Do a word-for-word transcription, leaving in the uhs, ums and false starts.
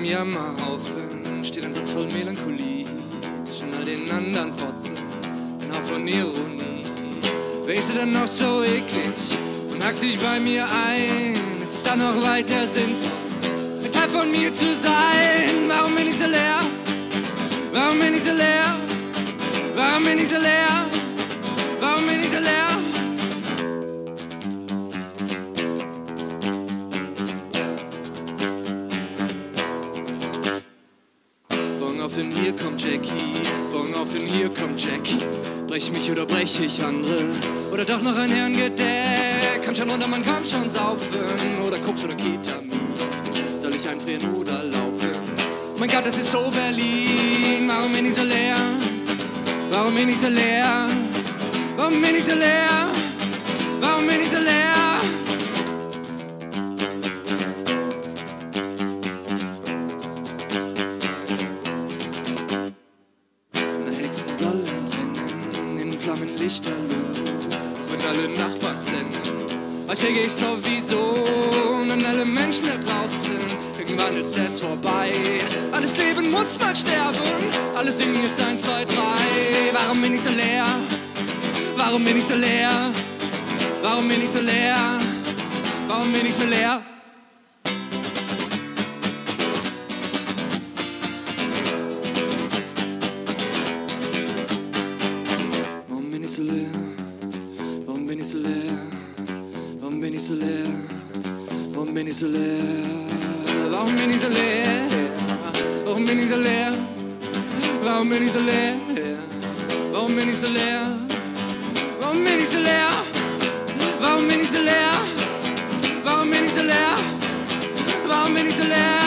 einem Jammerhaufen steht ein Satz voll Melancholie zwischen all den anderen Fotzen, ein Hauch von Ironie. Wer ist denn noch so eklig und hackt sich bei mir ein? Ist es dann noch weiter sinnvoll, ein Teil von mir zu sein? Warum bin ich so leer? Warum bin ich so leer? Warum bin ich so leer? Warum bin ich so leer? Morgen auf den Hier kommt Jackie, morgen auf den Hier kommt Jack. Brech mich oder brech ich andere? Oder doch noch ein Herrengedeck? Kann schon runter, man kann schon saufen. Oder Koks oder Ketamin. Soll ich einfrieren oder laufen? Mein Gott, das ist so Berlin. Warum bin ich so leer? Warum bin ich so leer? Warum bin ich so leer? Warum bin ich so leer? Na, Hexen sollen brennen in Flammen lichterloh, auch wenn alle Nachbarn flennen. Was kriege ich sowieso? Und alle Menschen da draußen, irgendwann ist es vorbei. Alles Leben muss mal sterben, alles singen jetzt eins, zwei, drei. Warum bin ich so leer? Warum bin ich so leer? Warum bin ich so leer? Warum bin ich so leer? Warum bin ich so leer? Warum bin ich so leer? Warum bin ich so leer? Warum bin ich so leer? Warum bin ich so leer? Warum bin ich so leer? Warum bin ich so leer? Warum bin ich so leer? Warum bin ich so leer? Warum bin ich so leer? Warum bin ich so leer? Warum bin ich so leer?